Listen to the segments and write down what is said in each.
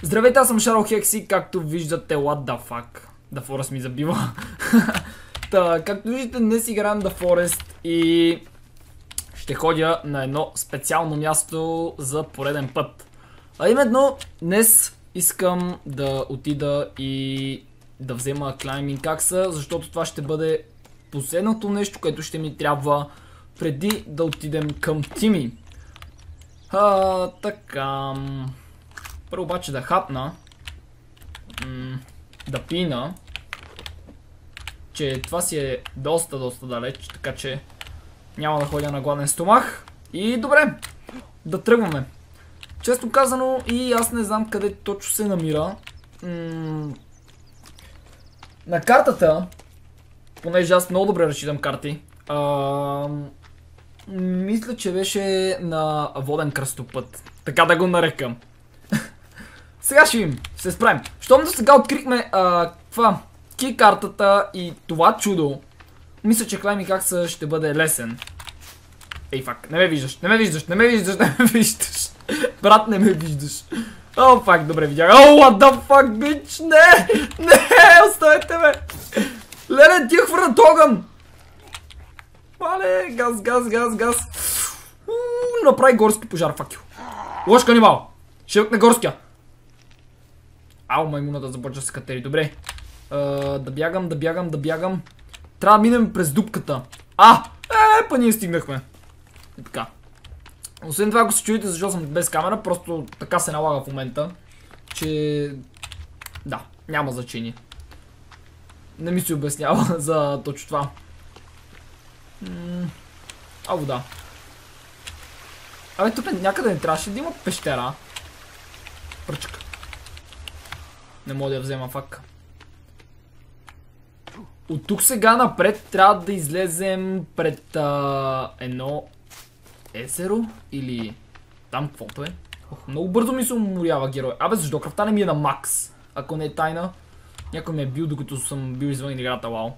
Здравейте, аз съм Шарл Хекси, както виждате, what the fuck, The Forest ми забива. Както виждате, днес играем The Forest и ще ходя на едно специално място за пореден път. А именно, днес искам да отида и да взема Climbing Axe, защото това ще бъде последното нещо, което ще ми трябва преди да отидем към Тими. Така... Първо обаче да хапна, да пина, че това си е доста далеч, така че няма да ходя на гладен стомах. И добре, да тръгваме. Често казано, и аз не знам къде точно се намира. На картата, понеже аз много добре разчитам карти, мисля, че беше на воден кръстопът, така да го нарекам. Сега ще видим, се справим. Щом до сега открихме ки картата и това чудо, мисля, че Climbing Axe ще бъде лесен. Ей, фак, не ме виждаш. Брат, не ме виждаш. О, фак, добре видях. О, what the fuck, bitch, не, оставете ме. Леле, ти хвърнат огън. Мале, газ. Направи горски пожар, факил. Лошка анимал. Ще на горския. Ау, маймуната започва да се катери. Добре. Да бягам. Трябва да минем през дупката. Па ние стигнахме. И така. Освен това, ако се чуете, защо съм без камера, просто така се налага в момента. Че... Да, няма значение. Не ми се обяснява за точно това. Вода. Абе, тук някъде не трябваше да има пещера. Пръчка. Не мога да я взема, фак. От тук сега напред трябва да излезем пред едно езеро или там каквото е. Много бързо ми се уморява герой. Абе, защо кръвта не ми е на макс? Ако не е тайна. Някой ме е бил, докато съм бил извън играта, вау.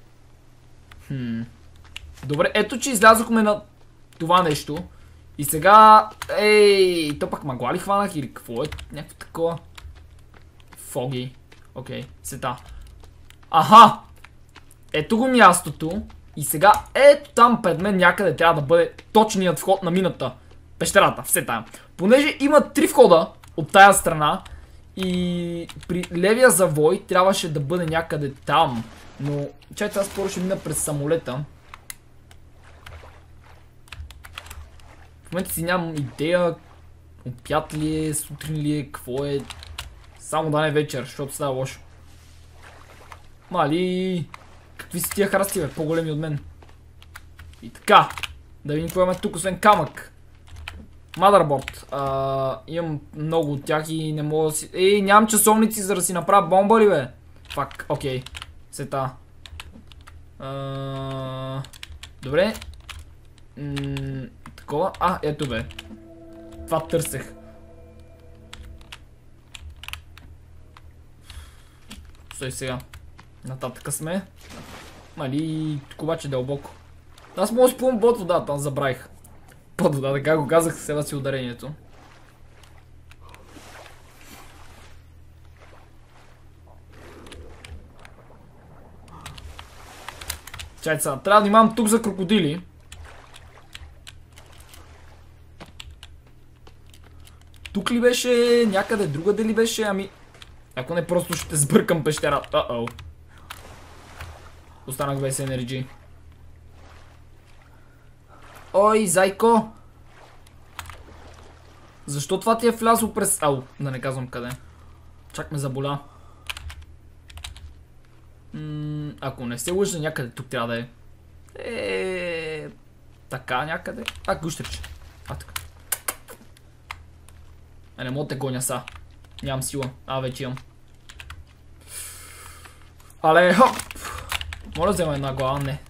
Добре, ето че излязохме на това нещо. И сега... Ей, то пак мъгла ли хванах или какво е? Някакво такова. Фоги. Окей, сета. Аха! Ето го мястото. И сега ето там пред мен някъде трябва да бъде точният вход на мината. Пещерата, все тая. Понеже има 3 входа от тая страна. И при левия завой трябваше да бъде някъде там. Но, чайте, аз първо ще мина през самолета. В момента си нямам идея. Обяд ли е, сутрин ли е, какво е. Само да не вечер, защото става лошо. Мали, какви си тия храсти, бе, по-големи от мен. И така, да видим какво имаме тук, освен камък. Motherboard. Имам много от тях и не мога да си... Ей, нямам часовници, за да си направя бомба ли, бе? Фак, окей. Сета. Добре. Такова. Ето бе. Това търсех. Стой сега. Нататъка сме. Мали, тук обаче дълбоко. Аз мога да си плувам под водата, аз забравих. Под вода, така го казах, сега си ударението. Чайте сега, трябва да внимавам тук за крокодили. Тук ли беше, някъде другаде ли беше, ако не, просто ще сбъркам пещерата. Останах без енерджи. Ой, зайко! Защо това ти е влязло през... Да не казвам къде. Чак ме заболя. Ако не се лъжа, някъде тук трябва да е. Така някъде. Гущерче. Така. Не мога да те гоня са. Нямам сила. Вече имам. Але, хоп! Моля да взема една глава, не.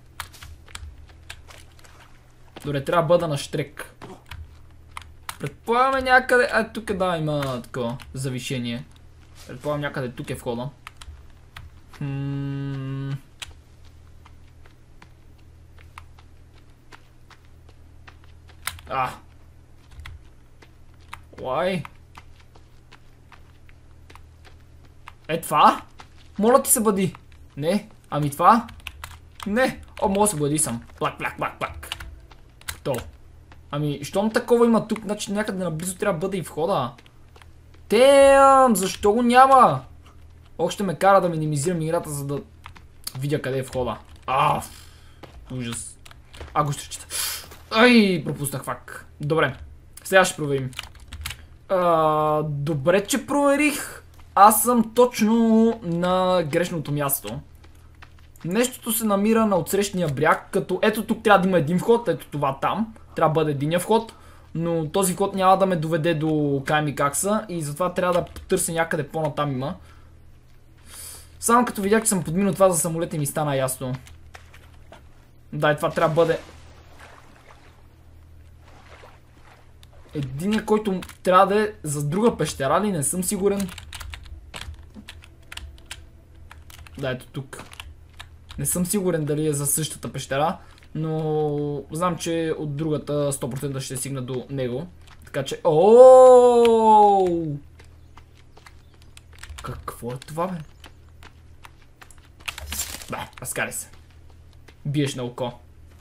Добре, трябва да бъда на штрек. Предполагаме някъде... тук да, има такова завишение. Предполагам някъде тук е входа. Why? Е това? Моля ти се бъди. Не. Ами това? Не. О, мога да се бъди съм. Плак, плак, плак, плак. То. Ами, щом такова има тук, значи някъде наблизо трябва да бъде и входа. Тем, защо го няма? Още ме кара да минимизирам играта, за да видя къде е входа. Ужас. Го ще чета. Ай, пропуснах фак. Добре, сега ще проверим. Добре, че проверих. Аз съм точно на грешното място. Нещото се намира на отсрещния бряг, като ето тук трябва да има един вход, ето това там. Трябва да бъде единия вход, но този вход няма да ме доведе до Каймикакса и затова трябва да потърся някъде по-натам има. Само като видях, че съм подминал това за самолета и ми стана ясно. Да, и това трябва да бъде единия, който трябва да е за друга пещера ли, не съм сигурен. Да, ето тук. Не съм сигурен дали е за същата пещера, но знам, че от другата 100% ще стигна до него. Така че... Какво е това, бе? Бе, разкари се. Биеш на око.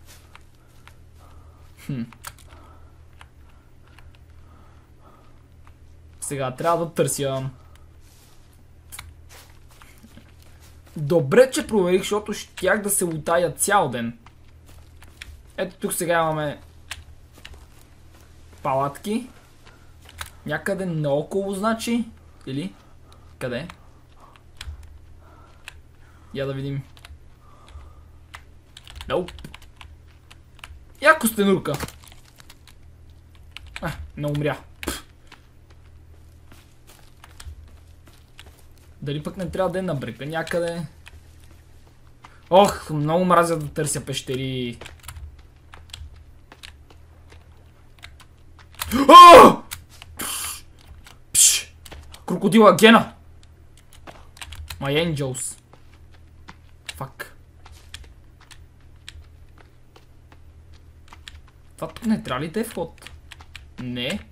Сега трябва да търся. Добре, че проверих, защото щях да се лутая цял ден. Ето тук сега имаме палатки. Някъде наоколо, значи? Или? Къде? Я да видим. Яко стенурка. Не умря. Дали пък не трябва да е на брега някъде? Ох, много мразя да търся пещери. Крокодила Гена! My angels. Фак. Това тук не трябва ли да е вход? Не.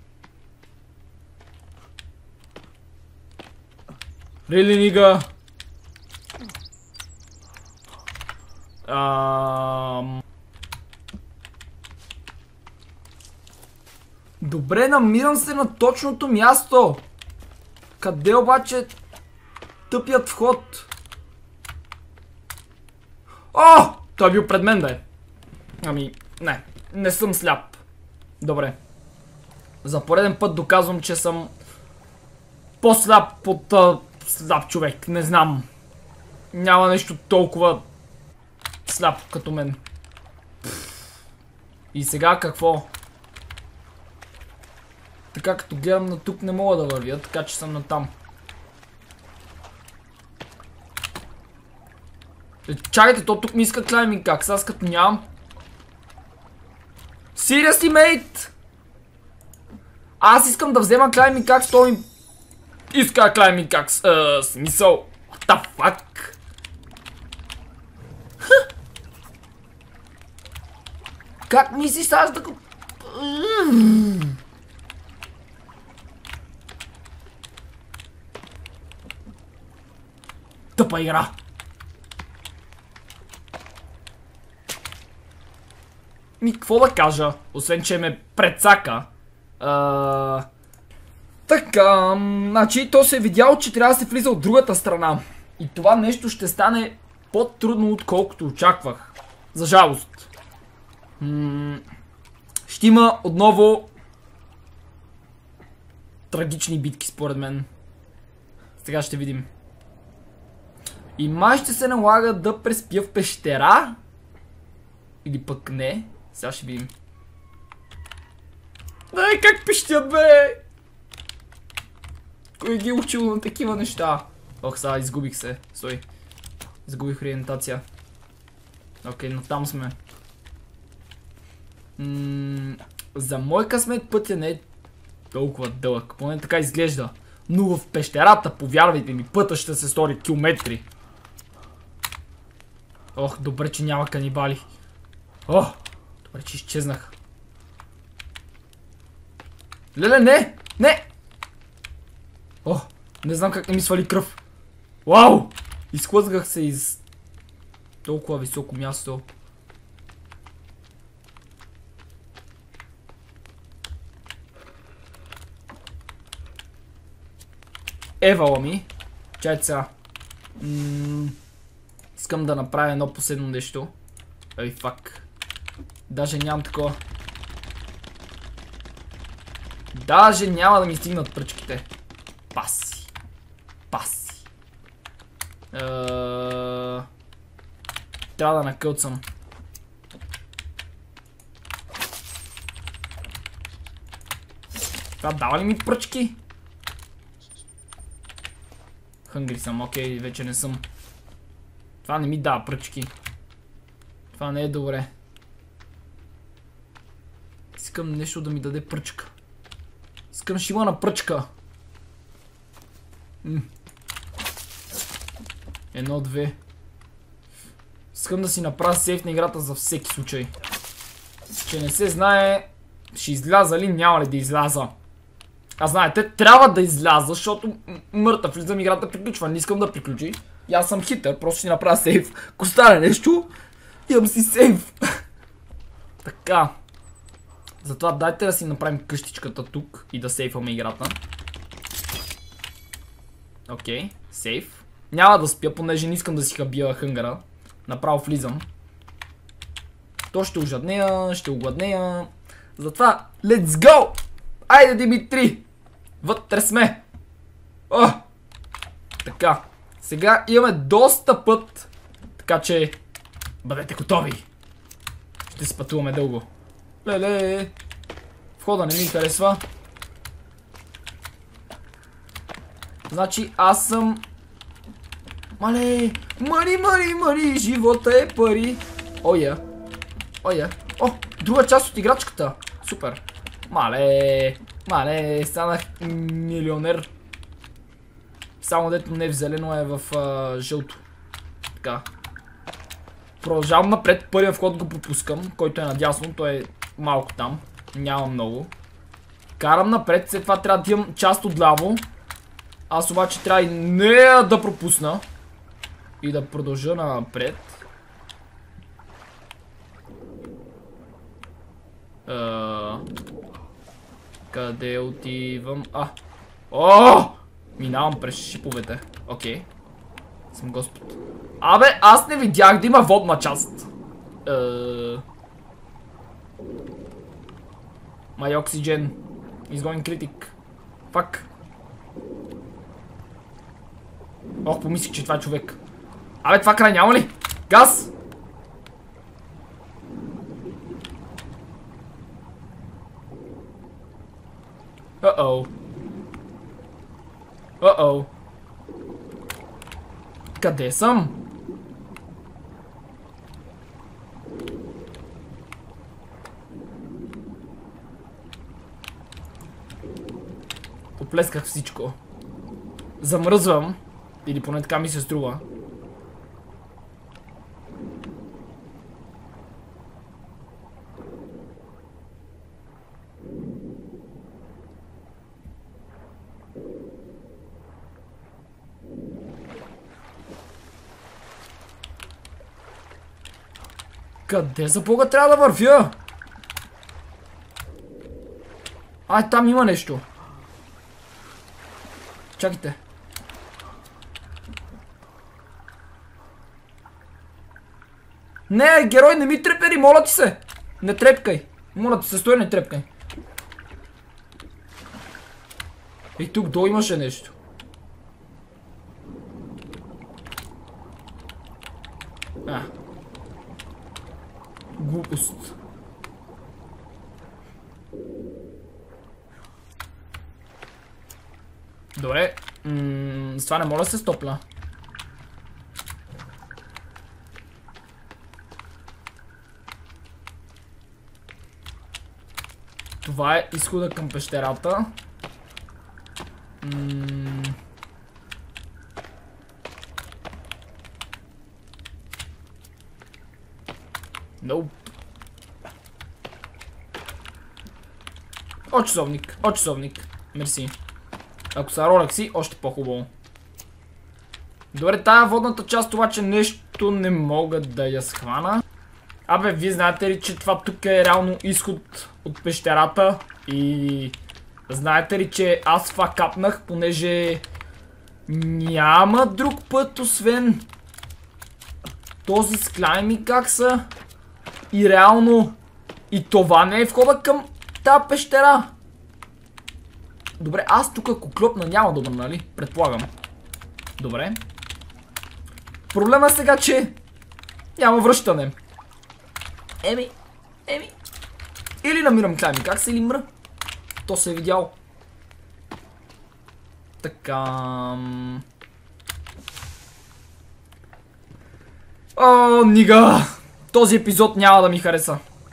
Really, нига? Добре, намирам се на точното място. Къде обаче тъпият вход? Той е бил пред мен, бе. Ами, не съм сляп. Добре. За пореден път доказвам, че съм по-сляп от сляп човек. Не знам. Няма нещо толкова сляп като мен. И сега какво? Така като гледам на тук не мога да вървя, така че съм натам. Чакайте, то тук ми иска клайминг акс, аз като нямам. Seriously, mate? Аз искам да взема клайминг акс, той ми иска клайминг акс. Смисъл. What the fuck? Как мислиш аз да го... Тъпа игра. Какво да кажа, освен че ме прецака. Така, значи то се е видяло, че трябва да се влиза от другата страна. И това нещо ще стане по-трудно, отколкото очаквах. За жалост. Ще има отново трагични битки, според мен. Сега ще видим. И май ще се налага да преспя в пещера. Или пък не. Сега ще видим. Дай, как пищят, бе! Кой ги е учил на такива неща? Ох, сега изгубих се. Стой. Изгубих ориентация. Окей, но там сме. За мой късмет пътя не е толкова дълъг. Поне така изглежда. Но в пещерата, повярвайте ми, пътя ще се стори километри. Ох, добре, че няма канибали. Ох, добре, че изчезнах. Леле, не! Не! О, не знам как не ми свали кръв. Вау! Изхлъзгах се из толкова високо място. Евала ми. Чай сега. Искам да направя едно последно нещо. Ей, фак. Даже нямам такова. Даже няма да ми стигнат пръчките. Паси. Паси. Трябва да накълцам. Това дава ли ми пръчки? Хънгри съм, окей, вече не съм. Това не ми дава пръчки. Това не е добре. Искам нещо да ми даде пръчка. Искам шима на пръчка. Едно, две. Искам да си направя сейф на играта за всеки случай. Че не се знае ще изляза ли, няма ли да изляза. А знаете, трябва да изляза, защото мъртъв влизам, играта приключва. Не искам да приключи. И аз съм хитър, просто ще направя сейф. Ако стане нещо, имам си сейф. Така. Затова дайте да си направим къщичката тук и да сейфваме играта. Окей, сейф. Няма да спя, понеже не искам да си хабия хънгъра. Направо влизам. То ще ожаднея, ще огладнея. Затова, let's go! Айде, Димитри! Вътре сме! О! Така. Сега имаме доста път. Така че, бъдете готови. Ще си пътуваме дълго. Леле! Входа не ми харесва. Значи аз съм... Мале! Мари! Живота е пари! Оя! О! Друга част от играчката! Супер! Мале! Станах милионер. Само дето не в зелено, е в жълто. Така. Продължавам напред. Първия вход го пропускам, който е надясно. Той е малко там. Няма много. Карам напред. След това трябва да имам част отляво. Аз обаче трябва и нея да пропусна. И да продължа напред. Къде отивам? О! Минавам през шиповете. Окей. Съм господ. Абе, аз не видях да има водна част. My oxygen is going critic. Фак. Ох, помислих, че това е човек. Абе, това край няма ли? Газ! Uh-oh. Къде съм? Поплесках всичко. Замръзвам. Или поне така ми се струва. Къде за Бога трябва да вървя? Ай, там има нещо. Чакайте. Не, герой, не ми трепери, моля ти се. Не трепкай. Моля ти се, стой, не трепкай. И тук долу имаше нещо. Глупост. Добре. С това не мога да се стопля. Това е изхода към пещерата. Nope. О, часовник. Мерси. Ако са ролекси, още по-хубаво. Добре, тая водната част обаче нещо не мога да я схвана. Абе, вие знаете ли, че това тук е реално изход от пещерата? И знаете ли, че аз това капнах, понеже няма друг път, освен този с клайми как са. И реално и това не е входа към тази пещера. Добре, аз тук ако клопна няма да умра, нали? Предполагам. Добре. Проблема е сега, че няма връщане. Еми. Или намирам клайми как се, или мра. То се е видял. Така. О, нига. Този епизод няма да ми хареса.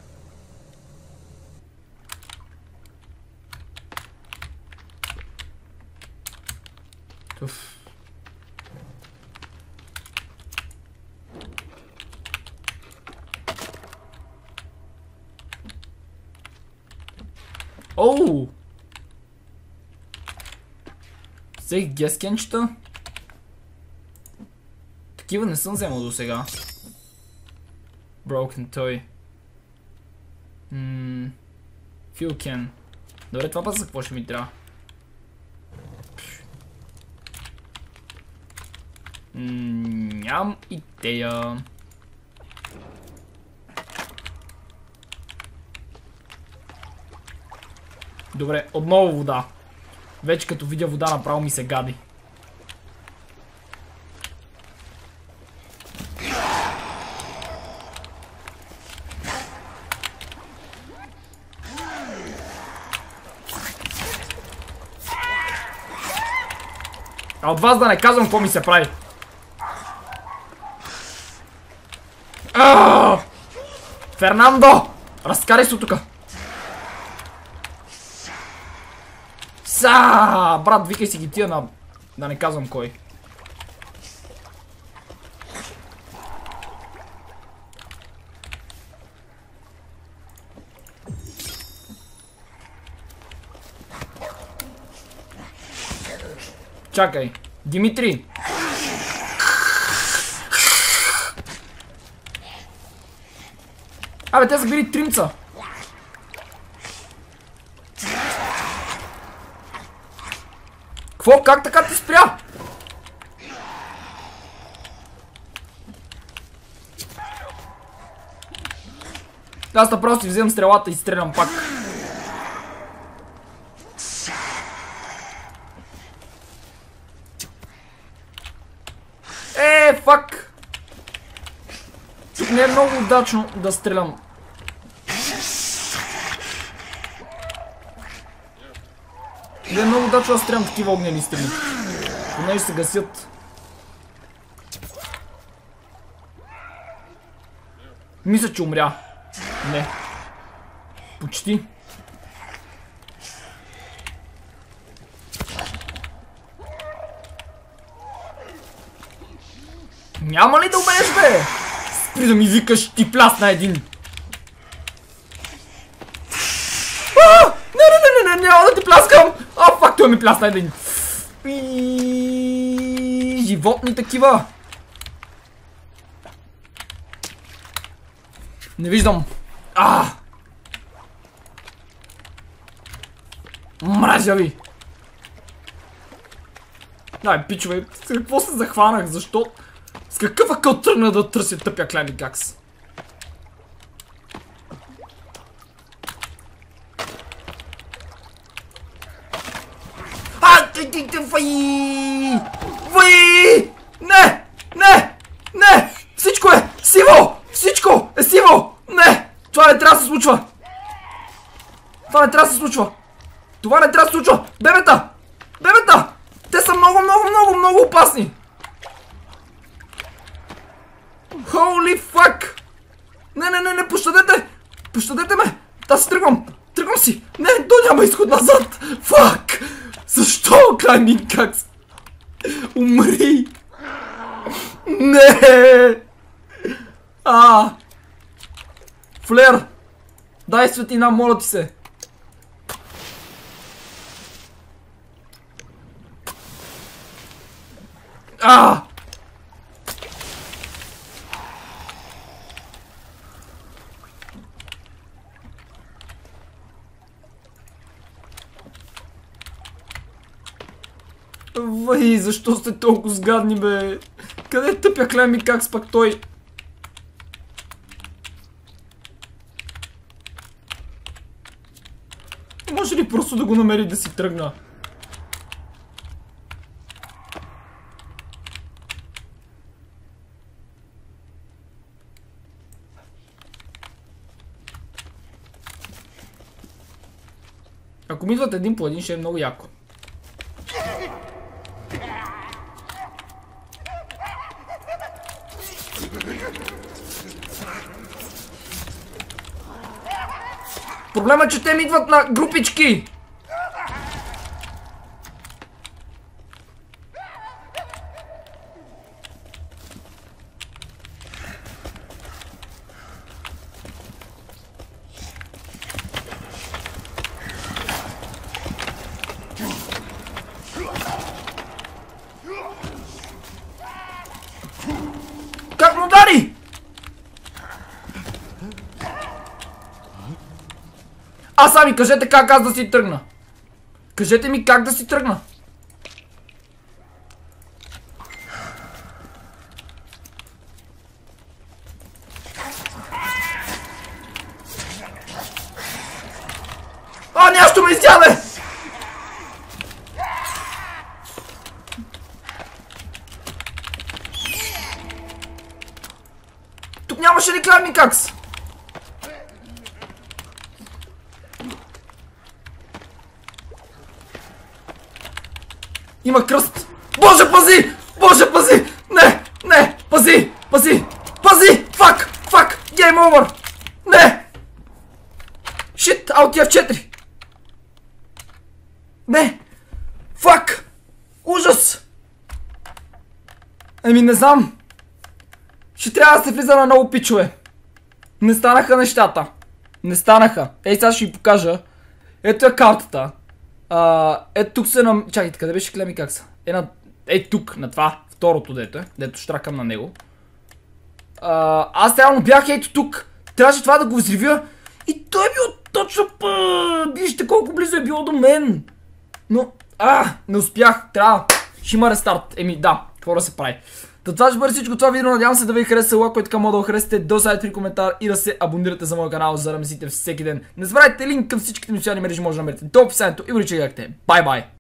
Уф. Оу! Взех гескенчета. Такива не съм вземал до сега. Broken toy. Fuel can. Добре, това път за какво ще ми трябва? Нямам идея. Добре, отново вода. Вече като видя вода направо ми се гади. А от вас да не казвам какво ми се прави. Фернандо! Разкарай се от тука! Брат, викай си ги тия на... да не казвам кой. Чакай, Димитри! Абе, те са били тримца! Какво? Как така ти спря? Аз просто си вземам стрелата и стрелям пак. Фак! Тук не е много удачно да стрелям. Не е много удачно да стрелям такива огнени стрели. Понеже се гасят. Мисля, че умря. Не. Почти. Няма ли да умееш, бе? Спри да ми викаш, ти плясна един. Не, няма да ти пляскам. Фак, той ми плясна един. Животни такива. Не виждам. Мразя ви. Дай, пичове, с какво се захванах? Защо? С какъв акъл тръгна да търся тъпя Клайми Гакс? Въй! Не! Всичко е сиво! Всичко е сиво! Не! Това не трябва да се случва! Това не трябва да се случва! Бебета! Те са много опасни! Holy fuck! Не, пощадете ме! Аз си тръгвам си! Не, то няма изход назад! Fuck! Защо, Клайми Гакс? Умри! Не! Флер! Дай светлина, моля ти се! Вай, защо сте толкова сгадни, бе? Къде е тъпя Клеми, как спак той? Може ли просто да го намери да си тръгна? Ако ми идват един по един, ще е много яко. Проблема е, че те ми идват на групички. Как му удари? А сами кажете как аз да си тръгна. Кажете ми как да си тръгна. А, нещо ме изяде! Тук нямаше ли Клеми Какс? Има кръст! Боже, пази! Боже, пази! Не! Не! Пази! Пази! Пази! Фак! Фак! Гейм овър! Не! Шит! Аут F4! Не! Фак! Ужас! Еми не знам! Ще трябва да се влиза на много пичове. Не станаха нещата. Не станаха. Ей, сега ще ви покажа. Ето е картата. Ето тук се на... Чакайте, къде беше Клеми Какса? Ей тук, на това. Второто дето е. Дето штракам на него. Аз реално бях ето тук. Трябваше това да го взривя. И той е бил точно вижте колко близо е било до мен. Но... не успях. Трябва. Ще има рестарт. Еми да. Какво да се прави? Това ще бъде всичко това видео. Надявам се да ви хареса. Лайк, който мога да го харесате. Доставете при коментар и да се абонирате за моя канал, за да ме следите всеки ден. Не забравяйте, линк към всичките ми социални мрежи може да намерите до описанието и вличайте. Бай-бай!